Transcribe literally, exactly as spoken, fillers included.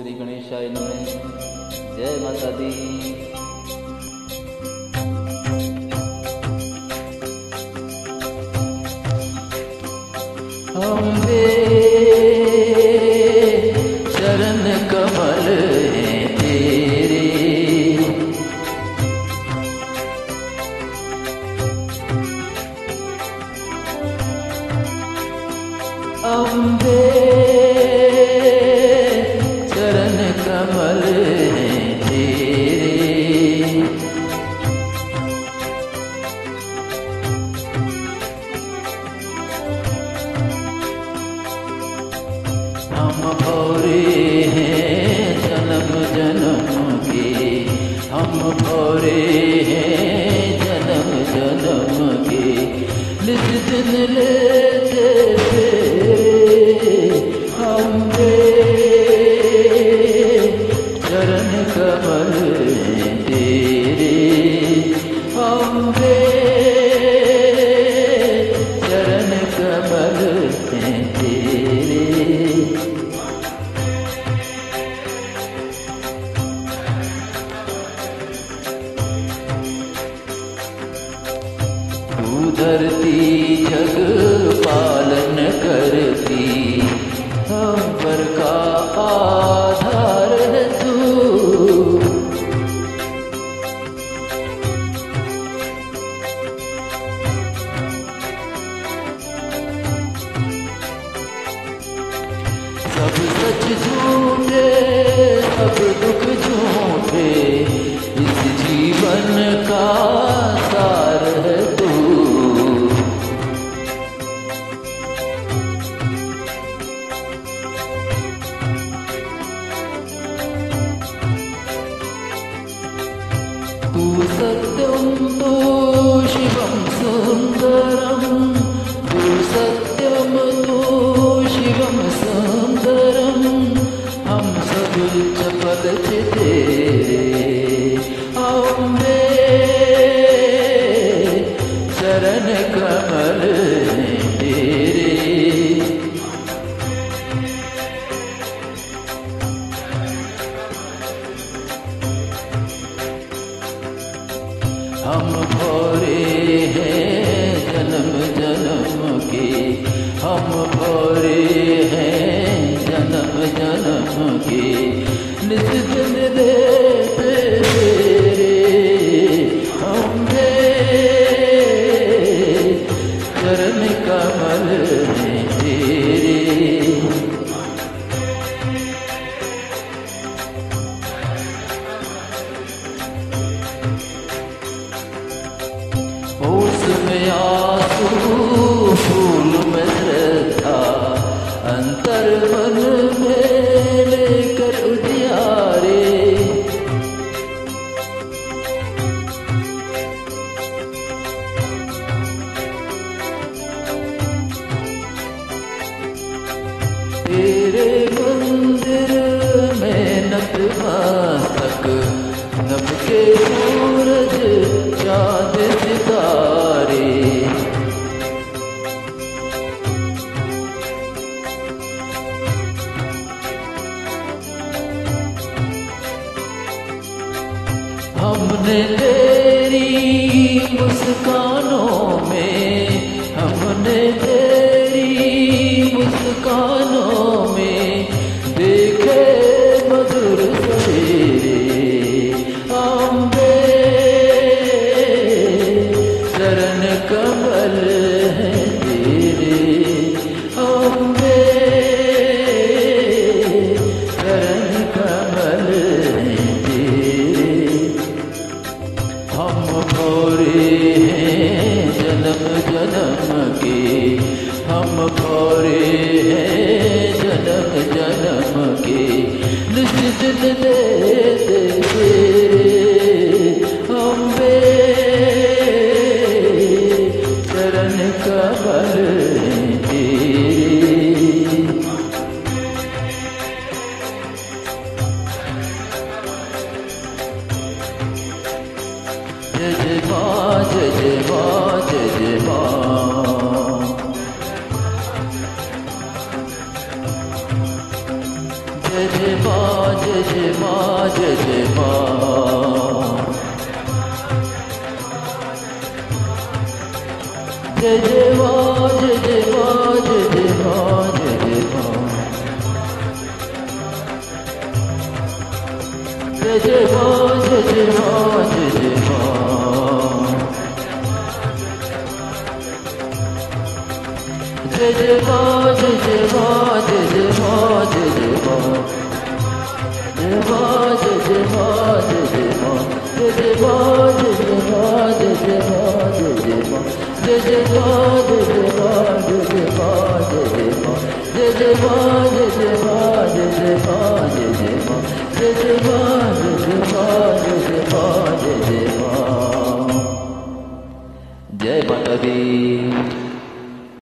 श्री गणेशाय नमः। जय माता दी। अम्बे चरण कमल हैं तेरे, अम्बे चरण कमल हैं तेरे, हम भौरे हैं जन्म जन्म के, हम भौरे हैं जन्म जन्म के, नित दिन लेते अम्बे चरण कमल तेरे, अम्बे चरण कमल तेरे। तू धरती जग पालन करती, अंबर का आधार है तू, सब सच झूठे सब दुख झूठे, इस जीवन का सार है तू। तू सत्यम तू शिवम सुंदरम, तू सत्यम तू शिवम सुंदरम, हम सब चपल तेरे अम्बे चरण कमल तेरे। हम भौरे हैं जन्म जन्म के, हम भौरे हैं जन्म जन्म के, नित दिन लेते अम्बे चरण कमल तेरे। होश में आंसू फूल में श्रद्धा, अंतर मन में लेकर उजियारे, तेरे मंदिर में नतमस्तक, नभ के सूरज चाँद सितारे, हमने तेरी मुस्कानों में, हमने तेरी मुस्कानों में देखे मधुर सवेरे अम्बे चरण कमल हैं तेरे, अम्बे चरण कमल हैं तेरे। हम भौरे हैं जन्म जन्म के, हम भौरे हैं जन्म जन्म के, नित दिन लेते अम्बे चरण कमल तेरे। जय जय माँ, जय जय माँ, जय जय माँ, जय मां जय मां जय मां जय जय मां जय मां जय मां जय मां जय जय मां जय मां जय मां जय जय मां जय मां जय मां जय मां जय मां जय मां जय मां जय मां जय मां जय मां जय मां जय जय मां जय मां जय मां जय मां जय जय मां